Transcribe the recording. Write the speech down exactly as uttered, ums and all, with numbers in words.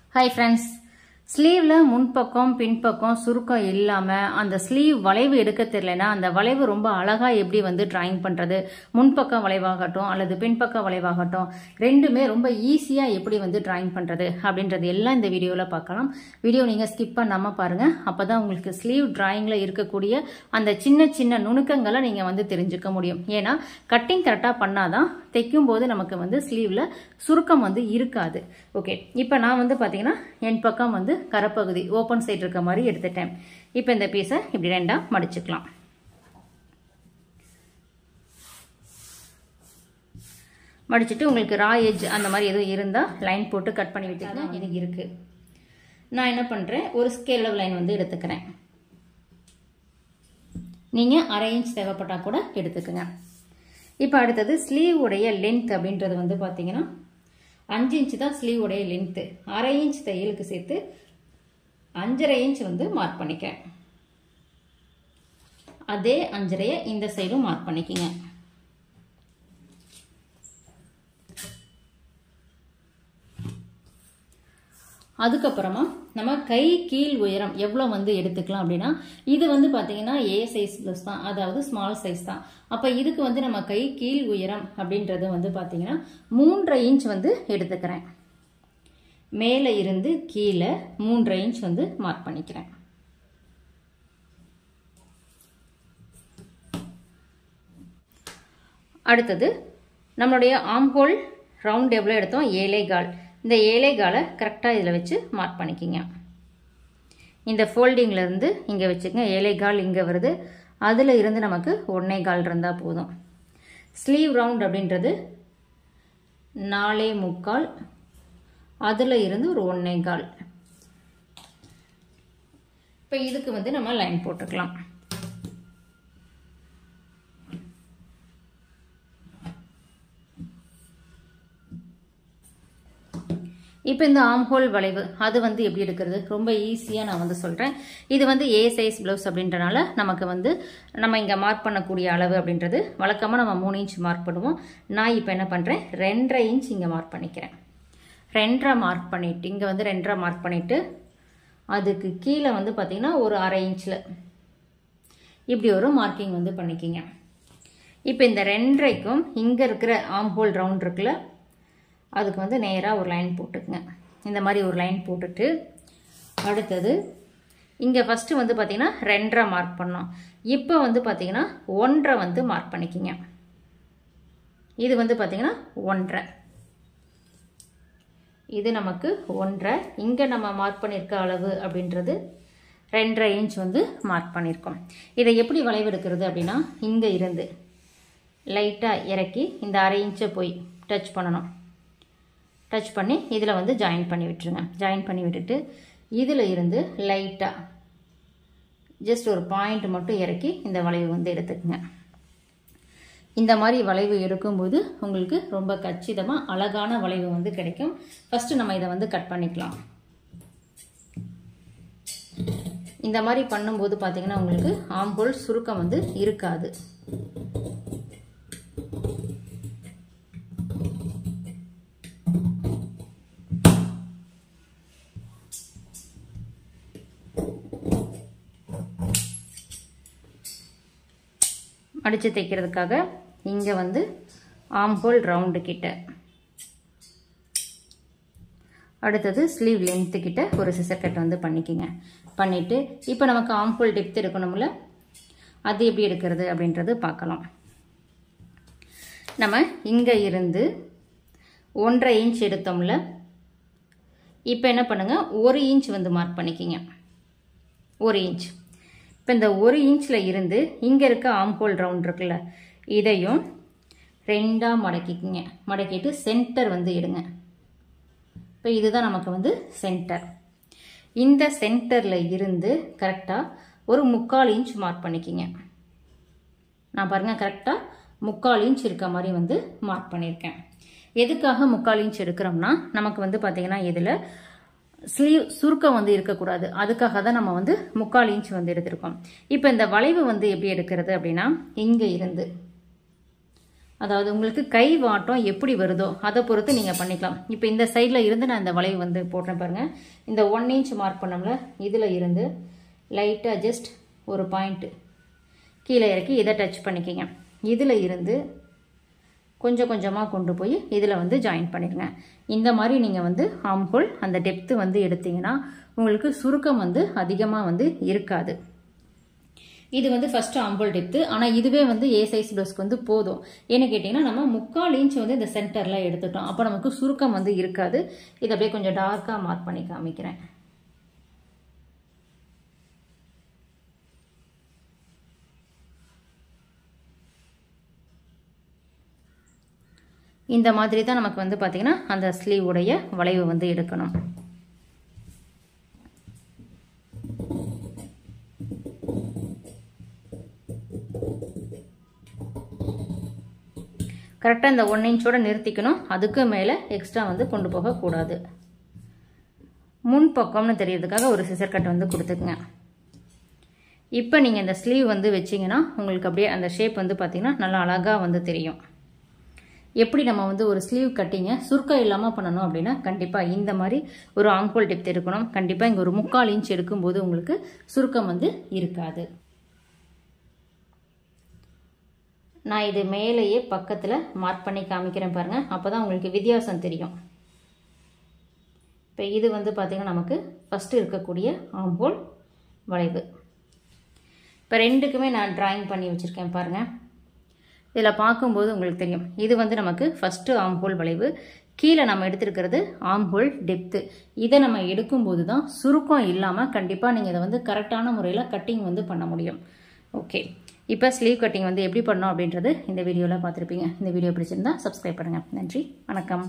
Hi friends, ஸ்லீவ்ல முன்பக்கம் பின்பக்கம் சுருக்கம் இல்லாம அந்த ஸ்லீவ் வளைவு எடுக்க தெரியலனா அந்த வளைவு ரொம்ப அழகா எப்படி வந்து டிராயிங் பண்றது முன்பக்க வளைவாகட்டும் அல்லது பின்பக்க வளைவாகட்டும் ரெண்டுமே ரொம்ப ஈஸியா எப்படி வந்து டிராயிங் பண்றது அப்படின்றது எல்லாம் இந்த வீடியோல பார்க்கலாம். வீடியோ நீங்க ஸ்கிப் பண்ணாம பாருங்க. அப்பதான் உங்களுக்கு ஸ்லீவ் டிராயிங்ல இருக்கக்கூடிய அந்த சின்ன சின்ன நுணுக்கங்களை நீங்க வந்து தெரிஞ்சுக்க முடியும். ஏன்னா கட்டிங் கரெக்டா பண்ணாதான் தைக்கும் போது நமக்கு வந்து ஸ்லீவ்ல சுருக்கம் வந்து இருக்காது. ஓகே, இப்போ நான் வந்து பாத்தீங்கன்னா என் பக்கம் வந்து கரப்பகுதி ஓபன் சைடு இருக்க மாதிரி எடுத்துட்டேன். இப்போ இந்த பீஸை இப்படி ரெண்டா மடிச்சுக்கலாம். மடிச்சிட்டு உங்களுக்கு ரா எட்ஜ் அந்த மாதிரி எதுவும் இருந்தா லைன் போட்டு கட் பண்ணி விட்டுக்கங்க. இது இருக்கு. நான் என்ன பண்றேன், ஒரு ஸ்கேல் லைன் வந்து எடுத்துக்கிறேன். நீங்க அரை இன்ச் தேவைப்பட்டா கூட எடுத்துக்கங்க. இப்போ அடுத்தது ஸ்லீவ் உடைய லென்த் அப்படின்றது வந்து பாத்தீங்கன்னா அஞ்சு இன்ச் தான் ஸ்லீவ் உடைய லென்த். அரை இன்ச் தையலுக்கு சேர்த்து அஞ்சரை இன்ச் வந்து மார்க் பண்ணிக்கிறேன். அதே அஞ்சரைய இந்த சைடும் மார்க் பண்ணிக்கங்க. அதுக்கப்புறமா நம்ம கை கீழ் உயரம் எவ்வளவு வந்து எடுத்துக்கலாம் அப்படின்னா இது வந்து பாத்தீங்கன்னா ஏ சைஸ் பிளஸ் தான், அதாவது ஸ்மால் சைஸ் தான். அப்ப இதுக்கு வந்து நம்ம கை கீழ் உயரம் அப்படின்றது வந்து பாத்தீங்கன்னா மூன்றரை இன்ச் வந்து எடுத்துக்கிறேன். மேல இருந்து கீழே மூன்றரை இன்ச் வந்து மார்க் பண்ணிக்கிறேன். அடுத்தது நம்மளுடைய ஆர்ம் ஹோல் ரவுண்ட் எவ்வளவு எடுத்தோம், ஏழை கால். இந்த ஏழை காலை கரெக்டா இதுல வச்சு மார்க் பண்ணிக்கிங்க. இந்த ஃபோல்டிங்ல இருந்து இங்க வச்சுக்கங்க. ஏழை கால் இங்க வருது, அதுல இருந்து நமக்கு ஒன்னே கால் இருந்தா போதும். ஸ்லீவ் ரவுண்ட் அப்படின்றது நாலே முக்கால், அதுல இருந்து ஒரு ஒன்னே கால். இப்ப இதுக்கு வந்து நம்ம லைன் போட்டுக்கலாம். இப்போ இந்த ஆர்ம் ஹோல் வளைவு அது வந்து எப்படி எடுக்கிறது ரொம்ப ஈஸியா நான் வந்து சொல்றேன். இது வந்து ஏ சைஸ் பிளவுஸ் அப்படின்றனால நமக்கு வந்து நம்ம இங்க மார்க் பண்ணக்கூடிய அளவு அப்படின்றது வழக்கமா நம்ம மூணு இன்ச் மார்க் பண்ணுவோம். நான் இப்போ என்ன பண்றேன், ரெண்டரை இன்ச் இங்க மார்க் பண்ணிக்கிறேன். ரெண்டரை மார்க் பண்ணிட்டு இங்க வந்து ரெண்டரை மார்க் பண்ணிட்டு அதுக்கு கீழே வந்து பாத்தீங்கன்னா ஒரு அரை இன்ச்ல இப்படி ஒரு மார்க்கிங் வந்து பண்ணிக்கிங்க. இப்போ இந்த ரெண்டரைக்கும் இங்க இருக்கிற ஆர்ம் ஹோல் ரவுண்ட் இருக்குல்ல, அதுக்கு வந்து நேரா ஒரு லைன் போட்டுக்குங்க. இந்த மாதிரி ஒரு லைன் போட்டுட்டு அடுத்தது இங்க ஃபர்ஸ்ட் வந்து பாத்தீங்கன்னா ரெண்டரை மார்க் பண்ணோம். இப்போ வந்து பாத்தீங்கன்னா ஒன்றரை வந்து மார்க் பண்ணிக்கிங்க. இது வந்து பாத்தீங்கன்னா ஒன்றரை, இது நமக்கு ஒன்றரை. இங்க நம்ம மார்க் பண்ணிருக்க அளவு அப்படின்றது ரெண்டரை இன்ச் வந்து மார்க் பண்ணிருக்கோம். இதை எப்படி வளைவு எடுக்கிறது அப்படின்னா இங்க இருந்து லைட்டா இறக்கி இந்த அரை இன்ச்சை போய் டச் பண்ணணும். டச் பண்ணி இதில் வந்து ஜாயின் பண்ணி விட்டுருங்க. ஜாயின் பண்ணி விட்டுட்டு இதில் இருந்து லைட்டாக ஜஸ்ட் ஒரு பாயிண்ட் மட்டும் இறக்கி இந்த வளைவு வந்து எடுத்துக்கங்க. இந்த மாதிரி வளைவு எடுக்கும்போது உங்களுக்கு ரொம்ப கச்சிதமாக அழகான வளைவு வந்து கிடைக்கும். ஃபர்ஸ்ட் நம்ம இதை வந்து கட் பண்ணிக்கலாம். இந்த மாதிரி பண்ணும்போது பார்த்தீங்கன்னா உங்களுக்கு ஆர்ம் ஹோல் சுருக்கம் வந்து இருக்காது. அடிச்சு தைக்கிறதுக்காக இங்க வந்து ஆர்ம் ஹோல் ரவுண்டு கிட்ட, அடுத்தது ஸ்லீவ் லென்த் கிட்ட ஒரு சிசர் கட் வந்து பண்ணிக்கிங்க. பண்ணிட்டு இப்போ நமக்கு ஆர்ம் ஹோல் டெப்த் எடுக்கணும்ல, அது எப்படி எடுக்கிறது அப்படின்றது பார்க்கலாம். நம்ம இங்க இருந்து ஒன்றரை இன்ச் எடுத்தோம்ல, இப்போ என்ன பண்ணுங்க, ஒரு இன்ச் வந்து மார்க் பண்ணிக்கிங்க. ஒரு இன்ச். இப்போ இந்த ஒரு இன்ச்ல இருந்து இங்க இருக்க ஆர்ம் ஹோல் ரவுண்ட் இருக்குல்ல, இதையும் ரெண்டா மடக்கிக்குங்க. மடக்கிட்டு சென்டர் வந்து எடுங்க. இப்போ இதுதான் நமக்கு வந்து சென்டர். இந்த சென்டர்ல இருந்து கரெக்டா ஒரு முக்கால் இன்ச் மார்க் பண்ணிக்கிங்க. நான் பாருங்க கரெக்டா முக்கால் இன்ச் இருக்க மாதிரி வந்து மார்க் பண்ணியிருக்கேன். எதுக்காக முக்கால் இன்ச் எடுக்கிறோம்னா நமக்கு வந்து பாத்தீங்கன்னா இதுல ஸ்லீவ் சுருக்கம் வந்து இருக்கக்கூடாது, அதுக்காக தான் நம்ம வந்து முக்கால் இன்ச் வந்து எடுத்திருக்கோம். இப்போ இந்த வளைவு வந்து எப்படி எடுக்கிறது அப்படின்னா இங்க இருந்து அதாவது உங்களுக்கு கை வாட்டம் எப்படி வருதோ அதை பொறுத்து நீங்கள் பண்ணிக்கலாம். இப்போ இந்த சைடில் இருந்து நான் இந்த வளைவு வந்து போட்டேன் பாருங்கள். இந்த ஒன் இன்ச் மார்க் பண்ணோம்ல, இதில் இருந்து லைட்டாக ஜஸ்ட் ஒரு பாயிண்ட்டு கீழே இறக்கி இதை டச் பண்ணிக்கிங்க. இதில் இருந்து கொஞ்சம் கொஞ்சமாக கொண்டு போய் இதில் வந்து ஜாயின் பண்ணிடுங்க. இந்த மாதிரி நீங்கள் வந்து ஆர்ம் ஹோல் அந்த டெப்த்து வந்து எடுத்தீங்கன்னா உங்களுக்கு சுருக்கம் வந்து அதிகமாக வந்து இருக்காது. இது வந்து ஃபர்ஸ்ட் ஆர்ம் ஹோல் டெப்த்து. ஆனால் இதுவே வந்து ஏ சைஸ் ப்ளவுஸ்க்கு வந்து போதும். ஏன்னு கேட்டிங்கன்னா நம்ம முக்கால் இன்ச் வந்து இந்த சென்டரில் எடுத்துட்டோம். அப்போ நமக்கு சுருக்கம் வந்து இருக்காது. இதை அப்படியே கொஞ்சம் டார்க்காக மார்க் பண்ணி காமிக்கிறேன். இந்த மாதிரி தான் நமக்கு வந்து பார்த்தீங்கன்னா அந்த ஸ்லீவ் உடைய வளைவு வந்து எடுக்கணும். கரெக்டாக இந்த ஒன் இன்ச்சோட நிறுத்திக்கணும். அதுக்கு மேலே எக்ஸ்ட்ரா வந்து கொண்டு போகக்கூடாது. முன் பக்கம்னு தெரியறதுக்காக ஒரு சிசர் கட் வந்து கொடுத்துக்குங்க. இப்போ நீங்கள் இந்த ஸ்லீவ் வந்து வச்சிங்கன்னா உங்களுக்கு அப்படியே அந்த ஷேப் வந்து பார்த்தீங்கன்னா நல்லா அழகாக வந்து தெரியும். எப்படி நம்ம வந்து ஒரு ஸ்லீவ் கட்டிங்க சுருக்கம் இல்லாமல் பண்ணணும் அப்படின்னா கண்டிப்பாக இந்த மாதிரி ஒரு ஆர்ம் ஹோல் டெப்த் எடுக்கணும். கண்டிப்பாக இங்கே ஒரு முக்கால் இன்ச் எடுக்கும்போது உங்களுக்கு சுருக்கம் வந்து இருக்காது. நான் இது மேலேயே பக்கத்தில் மார்க் பண்ணி காமிக்கிறேன் பாருங்கள். அப்போ தான் உங்களுக்கு வித்தியாசம் தெரியும். இப்போ இது வந்து பார்த்திங்கன்னா நமக்கு ஃபஸ்ட்டு இருக்கக்கூடிய ஆர்ம் ஹோல் வளைவு. இப்போ ரெண்டுக்குமே நான் டிராயிங் பண்ணி வச்சுருக்கேன் பாருங்கள். இதில் பார்க்கும்போது உங்களுக்கு தெரியும் இது வந்து நமக்கு ஃபஸ்ட்டு ஆர்ம் ஹோல் வளைவு. கீழே நம்ம எடுத்துருக்கிறது ஆர்ம் ஹோல் டெப்த்து. இதை நம்ம எடுக்கும்போது தான் சுருக்கம் இல்லாமல் கண்டிப்பாக நீங்கள் இதை வந்து கரெக்டான முறையில் கட்டிங் வந்து பண்ண முடியும். ஓகே, இப்போ ஸ்லீவ் கட்டிங் வந்து எப்படி பண்ணோம் அப்படின்றது இந்த வீடியோவில் பார்த்துருப்பீங்க. இந்த வீடியோ பிடிச்சிருந்தா சப்ஸ்கிரைப் பண்ணுங்கள். நன்றி, வணக்கம்.